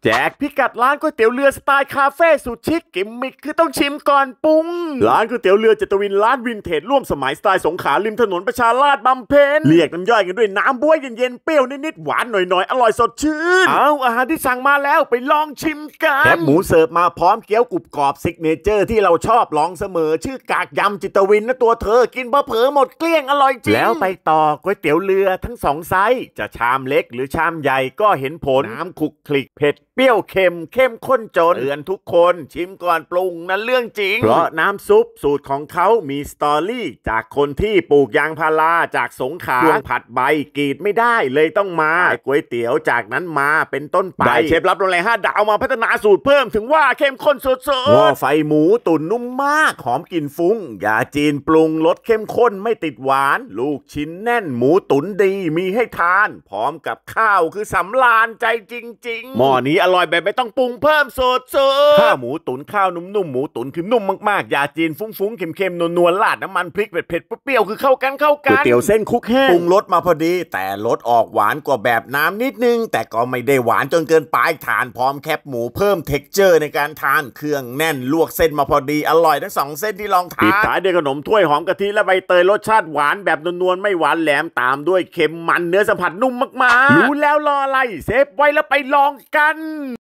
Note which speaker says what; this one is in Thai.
Speaker 1: แจกพิกัดร้านก๋วยเตี๋ยวเรือสไตล์คาเฟ่สุดชิคกิมมิคคือต้องชิมก่อนปรุงร้านก๋วยเตี๋ยวเรือเจตวินร้านวินเทจร่วมสมัยสไตล์สงขลาริมถนนประชาราษฎร์บำเพ็ญเรียกน้ำย่อยกันด้วยน้ำบ๊วยเย็นๆเปรี้ยวนิดๆหวานหน่อยๆอร่อยสดชื่นเอาอาหารที่สั่งมาแล้วไปลองชิมกันแคบหมูเสิร์ฟมาพร้อมเกี๊ยวกรุบกรอบซิกเนเจอร์ที่เราชอบลองเสมอชื่อกากยำจิตวินนะตัวเธอกินเผลอหมดเกลี้ยงอร่อยจริงแล้วไปต่อก๋วยเตี๋ยวเรือทั้ง2ไซส์จะชามเล็กหรือชามใหญ่ก็เห็นผลน้ำคลุกคลิกเผ็ดเปรี้ยวเค็มเข้มข้นจนเตือนทุกคนชิมก่อนปรุงนั้นเรื่องจริงเพราะน้ำซุปสูตรของเขามีสตอรี่จากคนที่ปลูกยางพาราจากสงขลาช่วงผัดใบกรีดไม่ได้เลยต้องมาก๋วยเตี๋ยวจากนั้นมาเป็นต้นไปได้เชฟรับโรงแรม5 ดาวมาพัฒนาสูตรเพิ่มถึงว่าเข้มข้นสุดๆหม้อไฟหมูตุ๋นนุ่มมากหอมกลิ่นฟุ้งยาจีนปรุงรสเข้มข้นไม่ติดหวานลูกชิ้นแน่นหมูตุ๋นดีมีให้ทานพร้อมกับข้าวคือสำราญใจจริงๆหม้อนี้อร่อยแบบไม่ต้องปรุงเพิ่มสุดๆข้าวหมูตุ๋นข้าวนุ่มๆหมูตุ๋นคือนุ่มมากๆยาจีนฟุ้งๆเค็มๆนวลๆราดน้ำมันพริกเผ็ดๆเปรี้ยวๆคือเข้ากันก๋วยเตี๋ยวเส้นคุกแห้งปรุงรสมาพอดีแต่รสออกหวานกว่าแบบน้ำนิดนึงแต่ก็ไม่ได้หวานจนเกินไปทานพร้อมแคบหมูเพิ่มเท็กเจอร์ในการทานเครื่องแน่นลวกเส้นมาพอดีอร่อยทั้ง2เส้นที่ลองทานปิดท้ายด้วยขนมถ้วยหอมกะทิและใบเตยรสชาติหวานแบบนวลๆไม่หวานแหลมตามด้วยเค็มมันเนื้อสัมผัสนุ่มมากๆรู้แล้วรออะไรเซฟไว้แล้วไปลองกัน